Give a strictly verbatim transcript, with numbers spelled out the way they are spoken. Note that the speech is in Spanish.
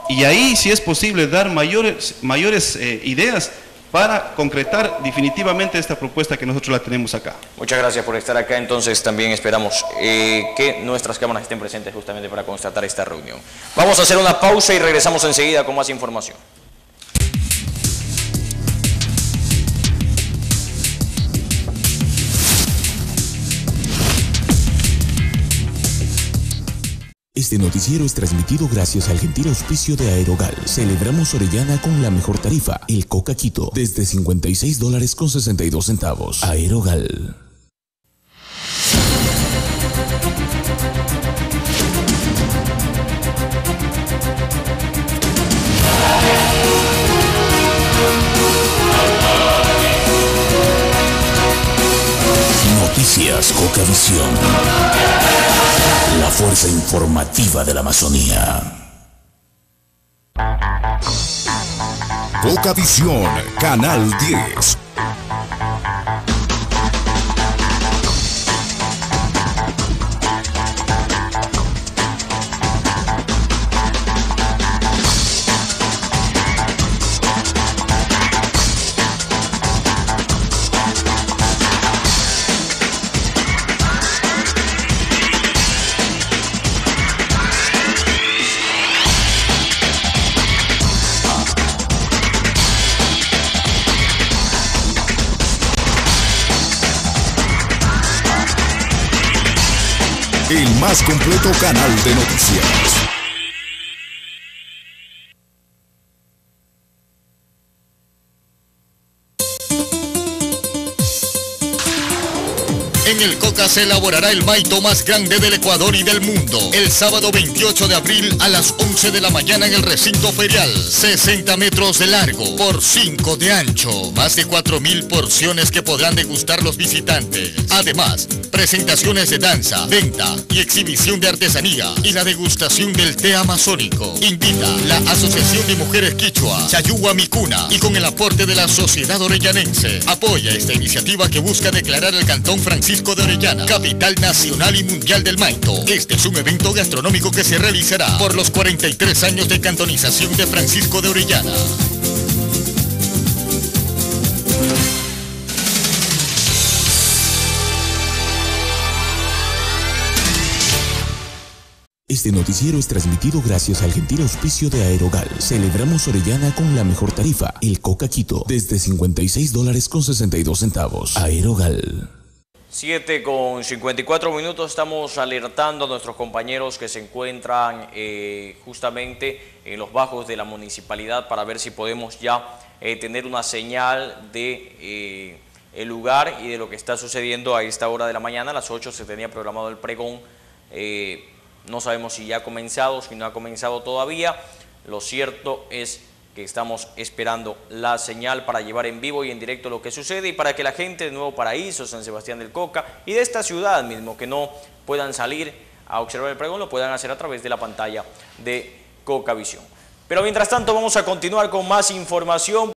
y ahí, si es posible, dar mayores, mayores eh, ideas para concretar definitivamente esta propuesta que nosotros la tenemos acá. Muchas gracias por estar acá. Entonces también esperamos eh, que nuestras cámaras estén presentes justamente para constatar esta reunión. Vamos a hacer una pausa y regresamos enseguida con más información. Este noticiero es transmitido gracias al gentil auspicio de Aerogal. Celebramos Orellana con la mejor tarifa, el Coca Quito, desde cincuenta y seis dólares con sesenta y dos centavos. Aerogal. Noticias Cocavisión. La fuerza informativa de la Amazonía. Cocavisión, Canal diez. El más completo canal de noticias. En el Coca se elaborará el maito más grande del Ecuador y del mundo. El sábado veintiocho de abril a las once de la mañana en el recinto ferial. sesenta metros de largo por cinco de ancho. Más de cuatro mil porciones que podrán degustar los visitantes. Además, presentaciones de danza, venta y exhibición de artesanía y la degustación del té amazónico. Invita la Asociación de Mujeres Quichua, Chayúa Micuna, y con el aporte de la Sociedad Orellanense. Apoya esta iniciativa que busca declarar al Cantón Francisco de Orellana capital nacional y mundial del maito. Este es un evento gastronómico que se realizará por los cuarenta y tres años de cantonización de Francisco de Orellana. Este noticiero es transmitido gracias al gentil auspicio de Aerogal. Celebramos Orellana con la mejor tarifa, el Coca Quito, desde cincuenta y seis dólares con sesenta y dos centavos. Aerogal. siete con cincuenta y cuatro minutos, estamos alertando a nuestros compañeros que se encuentran eh, justamente en los bajos de la municipalidad para ver si podemos ya eh, tener una señal de eh, el lugar y de lo que está sucediendo a esta hora de la mañana. A las ocho se tenía programado el pregón, eh, no sabemos si ya ha comenzado, si no ha comenzado todavía. Lo cierto es que estamos esperando la señal para llevar en vivo y en directo lo que sucede y para que la gente de Nuevo Paraíso, San Sebastián del Coca y de esta ciudad mismo que no puedan salir a observar el pregón, lo puedan hacer a través de la pantalla de Cocavisión. Pero mientras tanto vamos a continuar con más información.